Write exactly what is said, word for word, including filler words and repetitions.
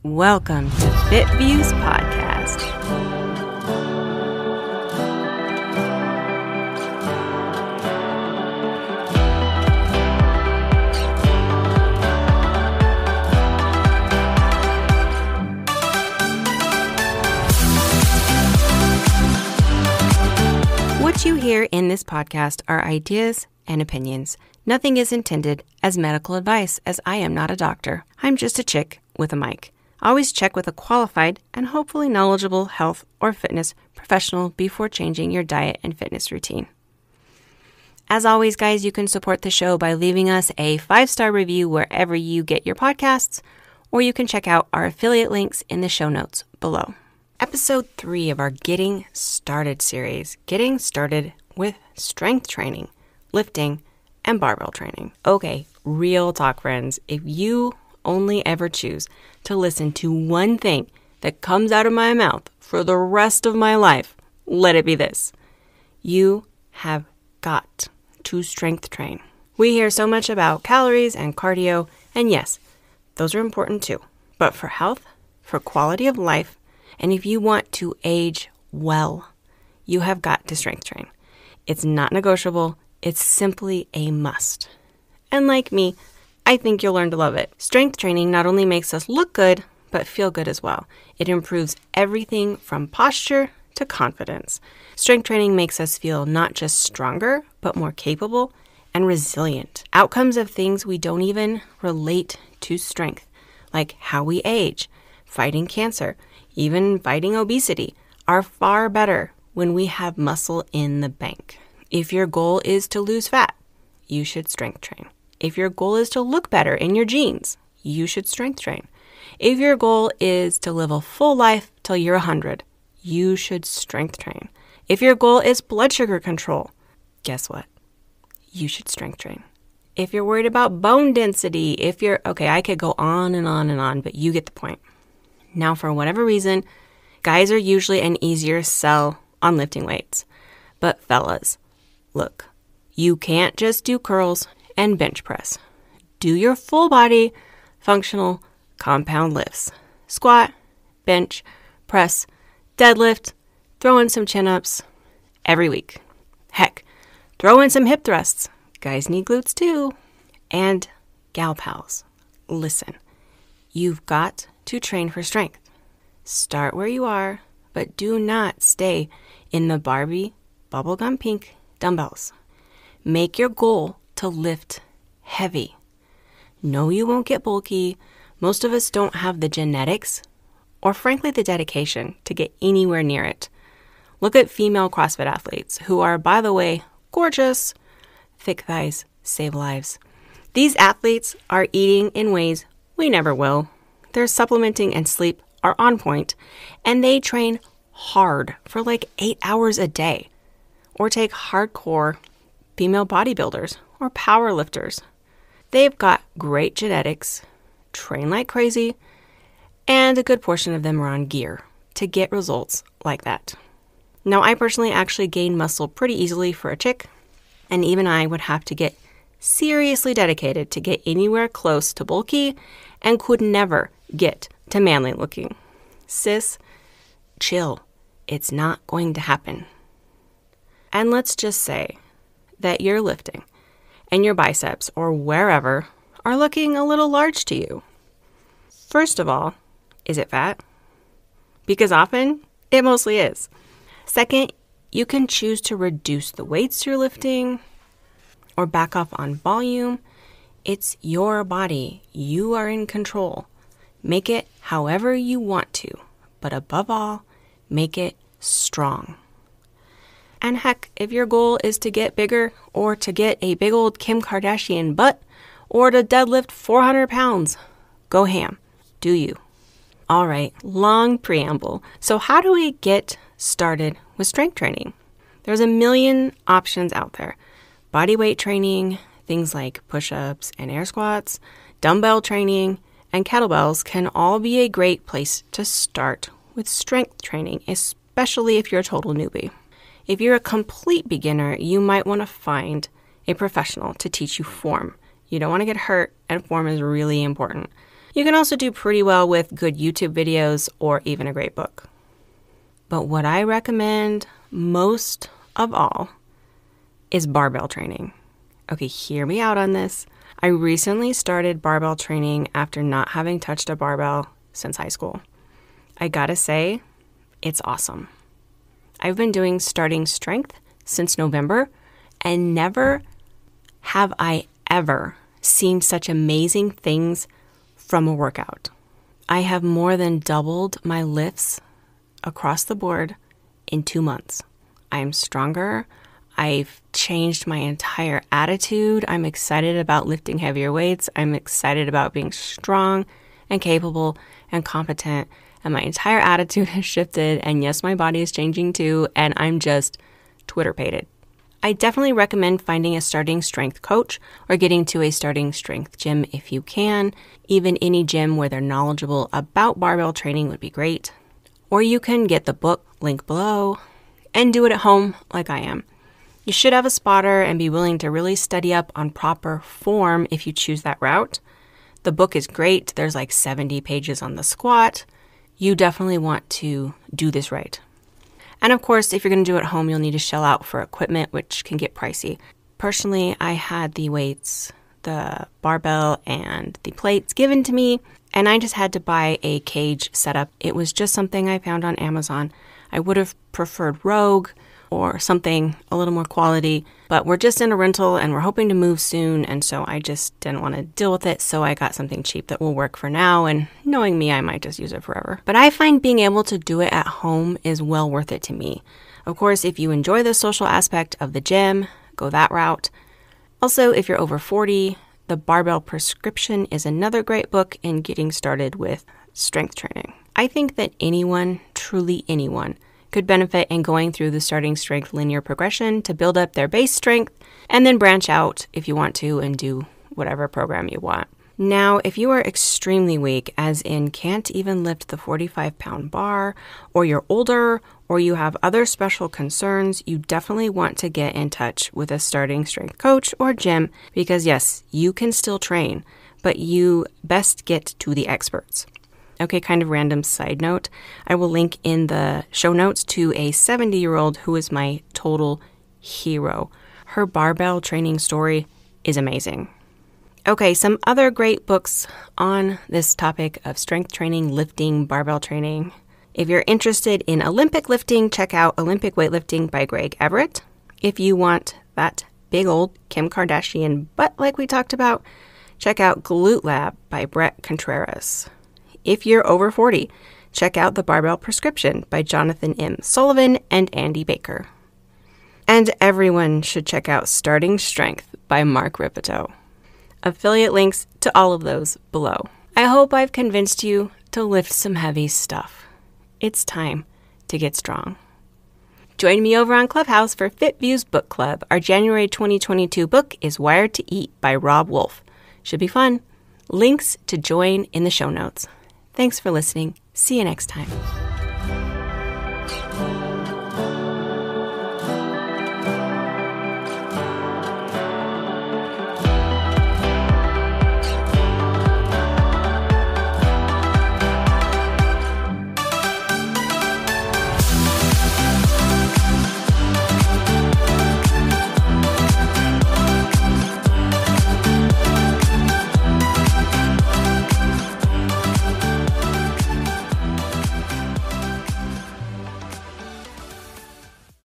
Welcome to FitViews podcast. What you hear in this podcast are ideas and opinions. Nothing is intended as medical advice, as I am not a doctor. I'm just a chick with a mic. Always check with a qualified and hopefully knowledgeable health or fitness professional before changing your diet and fitness routine. As always, guys, you can support the show by leaving us a five-star review wherever you get your podcasts, or you can check out our affiliate links in the show notes below. Episode three of our Getting Started series, getting started with strength training, lifting, and barbell training. Okay, real talk, friends. If you only ever choose to listen to one thing that comes out of my mouth for the rest of my life, let it be this. You have got to strength train. We hear so much about calories and cardio, and yes, those are important too. But for health, for quality of life, and if you want to age well, you have got to strength train. It's not negotiable. It's simply a must. And like me, I think you'll learn to love it. Strength training not only makes us look good, but feel good as well. It improves everything from posture to confidence. Strength training makes us feel not just stronger, but more capable and resilient. Outcomes of things we don't even relate to strength, like how we age, fighting cancer, even fighting obesity, are far better when we have muscle in the bank. If your goal is to lose fat, you should strength train. If your goal is to look better in your jeans, you should strength train. If your goal is to live a full life till you're one hundred, you should strength train. If your goal is blood sugar control, guess what? You should strength train. If you're worried about bone density, if you're, okay, I could go on and on and on, but you get the point. Now, for whatever reason, guys are usually an easier sell on lifting weights. But fellas, look, you can't just do curls and bench press. Do your full body functional compound lifts. Squat, bench, press, deadlift, throw in some chin-ups every week. Heck, throw in some hip thrusts. Guys need glutes too. And gal pals, listen, you've got to train for strength. Start where you are, but do not stay in the Barbie bubblegum pink dumbbells. Make your goal to lift heavy. No, you won't get bulky. Most of us don't have the genetics or frankly the dedication to get anywhere near it. Look at female CrossFit athletes who are, by the way, gorgeous. Thick thighs save lives. These athletes are eating in ways we never will. Their supplementing and sleep are on point, and they train hard for like eight hours a day. Or take hardcore female bodybuilders or power lifters. They've got great genetics, train like crazy, and a good portion of them are on gear to get results like that. Now, I personally actually gain muscle pretty easily for a chick, and even I would have to get seriously dedicated to get anywhere close to bulky and could never get to manly looking. Sis, chill. It's not going to happen. And let's just say that you're lifting and your biceps or wherever are looking a little large to you. First of all, is it fat? Because often it mostly is. Second, you can choose to reduce the weights you're lifting or back off on volume. It's your body. You are in control. Make it however you want to, but above all, make it strong. And heck, if your goal is to get bigger or to get a big old Kim Kardashian butt or to deadlift four hundred pounds, go ham. Do you? All right, long preamble. So how do we get started with strength training? There's a million options out there. Body weight training, things like push-ups and air squats, dumbbell training, and kettlebells can all be a great place to start with strength training, especially if you're a total newbie. If you're a complete beginner, you might want to find a professional to teach you form. You don't want to get hurt, and form is really important. You can also do pretty well with good YouTube videos or even a great book. But what I recommend most of all is barbell training. Okay, hear me out on this. I recently started barbell training after not having touched a barbell since high school. I gotta say, it's awesome. I've been doing starting strength since November, and never have I ever seen such amazing things from a workout. I have more than doubled my lifts across the board in two months. I am stronger. I've changed my entire attitude. I'm excited about lifting heavier weights. I'm excited about being strong and capable and competent. And my entire attitude has shifted. And yes, my body is changing too. And I'm just Twitter-pated. I definitely recommend finding a starting strength coach or getting to a starting strength gym if you can. Even any gym where they're knowledgeable about barbell training would be great. Or you can get the book, link below, and do it at home like I am. You should have a spotter and be willing to really study up on proper form if you choose that route. The book is great. There's like seventy pages on the squat. You definitely want to do this right. And of course, if you're going to do it at home, you'll need to shell out for equipment, which can get pricey. Personally, I had the weights, the barbell, and the plates given to me, and I just had to buy a cage setup. It was just something I found on Amazon. I would have preferred Rogue or something a little more quality, but we're just in a rental and we're hoping to move soon, and so I just didn't want to deal with it, so I got something cheap that will work for now, and knowing me, I might just use it forever. But I find being able to do it at home is well worth it to me. Of course, if you enjoy the social aspect of the gym, go that route. Also, if you're over forty, The Barbell Prescription is another great book in getting started with strength training. I think that anyone, truly anyone, could benefit in going through the starting strength linear progression to build up their base strength and then branch out if you want to and do whatever program you want. Now, if you are extremely weak, as in can't even lift the forty-five pound bar, or you're older, or you have other special concerns, you definitely want to get in touch with a starting strength coach or gym because yes, you can still train, but you best get to the experts. Okay, kind of random side note. I will link in the show notes to a seventy-year-old who is my total hero. Her barbell training story is amazing. Okay, some other great books on this topic of strength training, lifting, barbell training. If you're interested in Olympic lifting, check out Olympic Weightlifting by Greg Everett. If you want that big old Kim Kardashian butt like we talked about, check out Glute Lab by Brett Contreras. If you're over forty, check out The Barbell Prescription by Jonathan M. Sullivan and Andy Baker. And everyone should check out Starting Strength by Mark Ripito. Affiliate links to all of those below. I hope I've convinced you to lift some heavy stuff. It's time to get strong. Join me over on Clubhouse for FitViews Book Club. Our January twenty twenty-two book is Wired to Eat by Rob Wolf. Should be fun. Links to join in the show notes. Thanks for listening. See you next time.